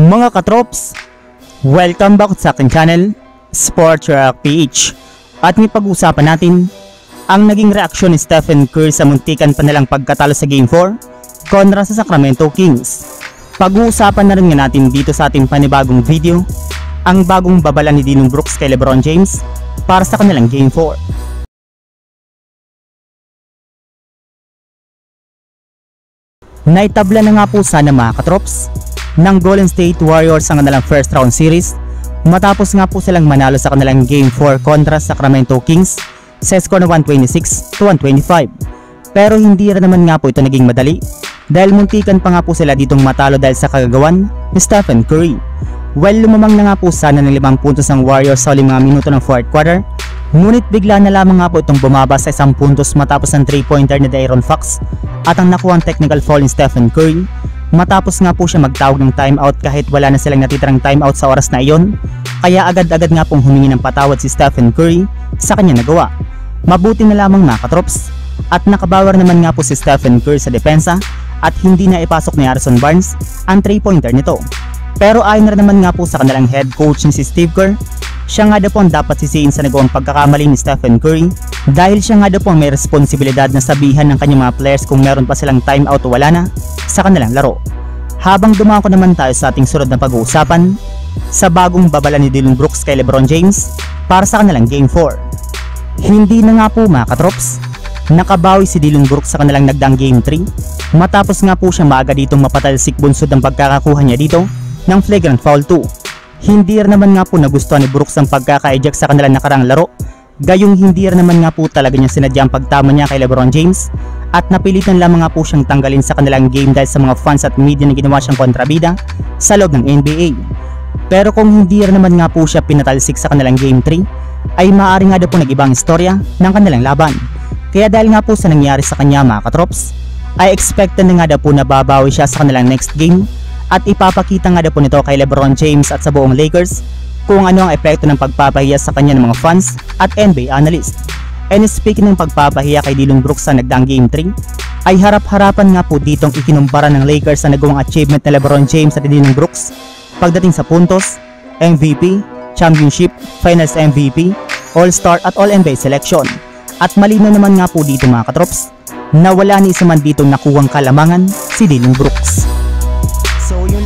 Mga katrops, welcome back sa aking channel, Sports Rock PH. At may pag-usapan natin ang naging reaksyon ni Stephen Curry sa muntikan pa nilang pagkatalo sa Game 4 kontra sa Sacramento Kings. Pag-uusapan na rin nga natin dito sa ating panibagong video ang bagong babala ni Dillon Brooks kay LeBron James para sa kanilang Game 4. Naitabla na nga po sana mga katrops ng Golden State Warriors ang kanilang first round series matapos nga po silang manalo sa kanilang Game 4 kontra sa Sacramento Kings sa score na 126-125. Pero hindi rin naman nga po ito naging madali dahil muntikan pa nga po sila ditong matalo dahil sa kagagawan ni Stephen Curry. Well, lumamang na nga po sana ng 5 puntos ang Warriors sa huling mga minuto ng 4th quarter, ngunit bigla na lamang nga po itong bumaba sa 1 puntos matapos ang 3-pointer ni De'Aaron Fox at ang nakuhang technical foul ni Stephen Curry matapos nga po siya magtawag ng timeout kahit wala na silang natitirang timeout sa oras na iyon, kaya agad-agad nga pong humingi ng patawad si Stephen Curry sa kanya nagawa. Mabuti na lamang mga katrops at nakabawar naman nga po si Stephen Curry sa depensa at hindi na ipasok ni Harrison Barnes ang 3-pointer nito. Pero ayon na naman nga po sa kanilang head coach ni si Steve Kerr, siya nga daw po ang dapat sisihin sa nagawang pagkakamali ni Stephen Curry dahil siya nga daw po ang may responsibilidad na sabihan ng kanyang mga players kung meron pa silang timeout o wala na sa kanilang laro. Habang dumako naman tayo sa ating sunod na pag-uusapan sa bagong babala ni Dillon Brooks kay LeBron James para sa kanilang Game 4. Hindi na nga po mga katrops, nakabawi si Dillon Brooks sa kanilang nagdaang Game 3 matapos nga po siya maaga ditong mapatalsik bunsod ang pagkakakuha niya dito ng flagrant foul 2. Hindi rin naman nga po nagustuhan ni Brooks ang pagkaka-eject sa kanilang nakarang laro, gayong hindi rin naman nga po talaga niya sinadya ang pagtama niya kay LeBron James at napilitan lamang nga po siyang tanggalin sa kanilang game dahil sa mga fans at media na ginawa siyang kontrabida sa loob ng NBA. Pero kung hindi rin naman nga po siya pinatalsik sa kanilang Game 3, ay maaari nga daw po nag-ibang istorya ng kanilang laban. Kaya dahil nga po sa nangyari sa kanya mga katrops, ay expected na nga daw po na babawi siya sa kanilang next game at ipapakita nga daw po nito kay LeBron James at sa buong Lakers kung ano ang epekto ng pagpapahiya sa kanya ng mga fans at NBA analyst. And speaking ng pagpapahiya kay Dillon Brooks sa nagdaang Game 3, ay harap-harapan nga po ditong ikinumpara ng Lakers sa nagawang achievement ni LeBron James at Dillon Brooks pagdating sa puntos, MVP, Championship, Finals MVP, All-Star at All-NBA selection. At malinaw naman nga po dito mga katrops na wala ni isa man ditong nakuhang kalamangan si Dillon Brooks. So yun